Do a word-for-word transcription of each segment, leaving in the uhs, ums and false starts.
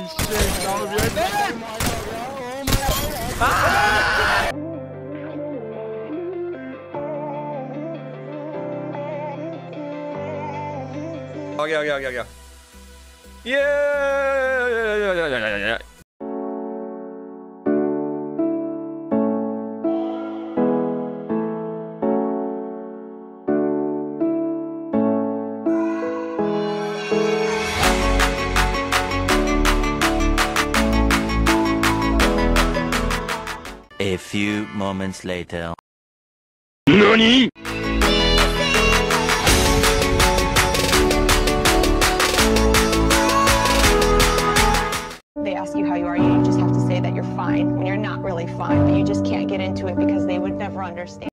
shit! Now we are dead! Ah! आ गया आ गया आ गया आ गया ये A few moments later. Nani? They ask you how you are, you just have to say that you're fine when you're not really fine, but you just can't get into it because they would never understand.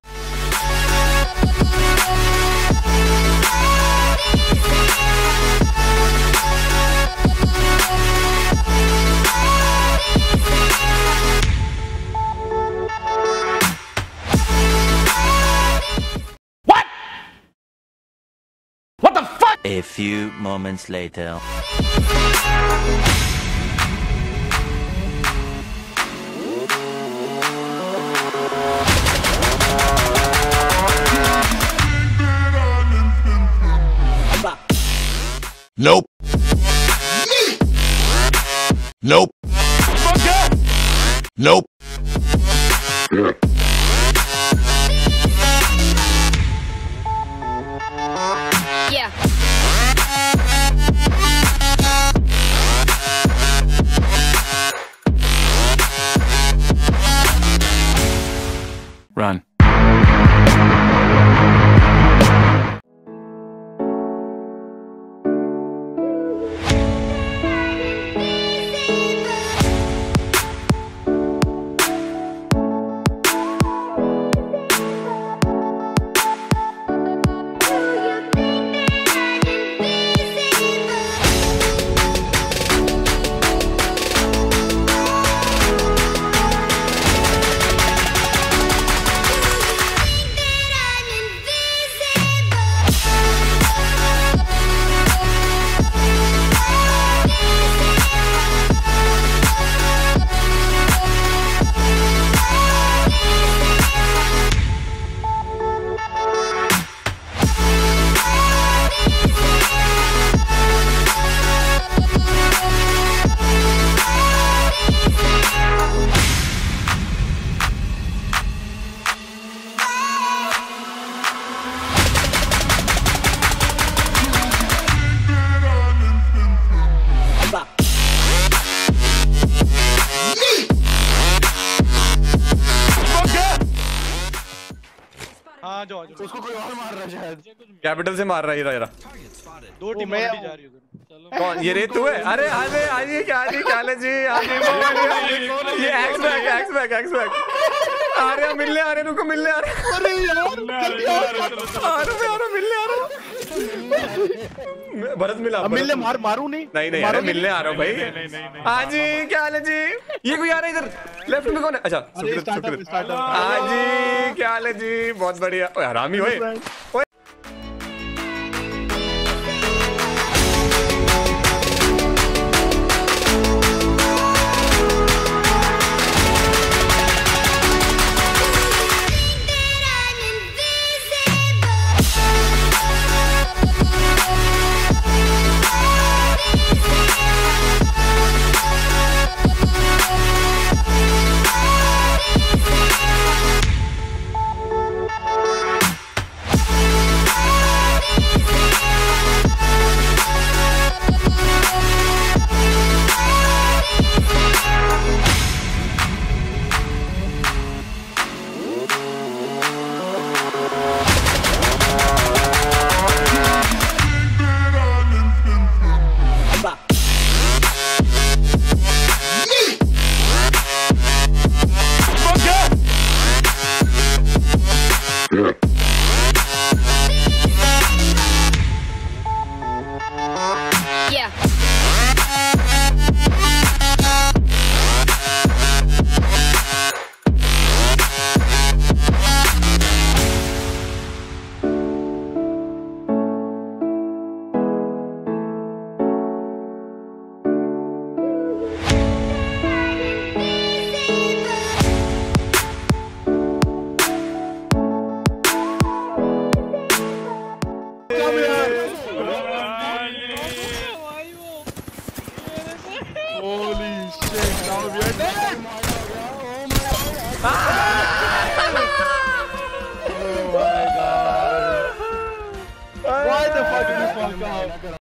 What? What the fuck? A few moments later. Nope. Nope. Nope. Yeah. Run. हाँ जो जो उसको कोई और मार रहा है शायद। कैपिटल से मार रहा है ये रहा। दो टीम ऑलरेडी जा रही है उधर। चलो कौन ये रे तू है? अरे अरे आइए क्या जी क्या ले जी आइए ये एक्स बैक एक्स बैक एक्स बैक आ रहे हैं मिलने आ रहे हैं रुको मिलने आ रहे हैं। अरे यार जल्दी आओ। आ रहे आ रहे मिलने आ रहे भरत मिला अब मिलने मार मारू नहीं नहीं नहीं अरे मिलने आ रहा हूँ भाई। हाँ जी क्या हाल है जी? ये कोई आ रहा है इधर लेफ्ट में कौन है? अच्छा सुकृत सुकृत। हाँ जी क्या हाल है जी? बहुत बढ़िया। ओए हरामी ओए ओए Holy shit! Now we are dead. Ah! Oh my god! Why the fuck did you fuck up?